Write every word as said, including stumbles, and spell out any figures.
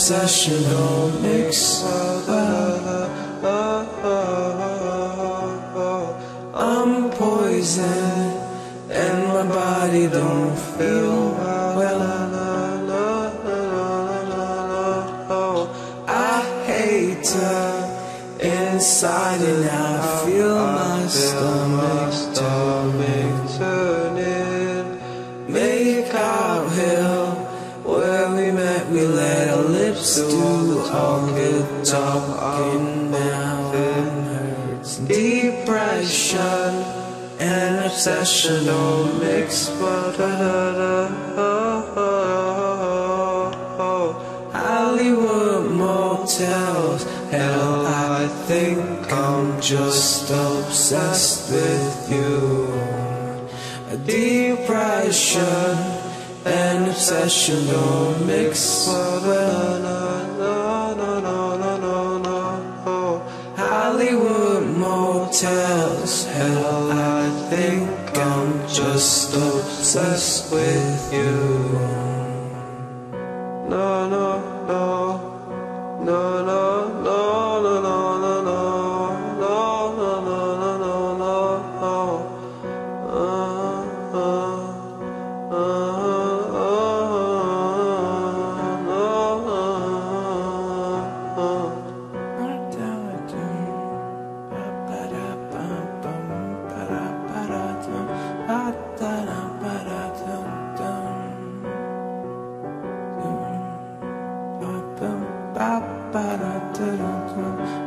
obsession don't mix well. I'm poison and my body don't feel well. I hate her inside and I feel my stomach turning. Make out hill where we met, we let our lips do all the talking. Now it hurts. Depression and obsession don't mix well. Hollywood motels, hell, I think I'm just obsessed with you. Depression and obsession don't mix well. Hollywood motels, hell, I think I'm just obsessed with you. No, no, no, no, no, no, no, no, no, no, no, no, no, no, no. Ba ba da da da da.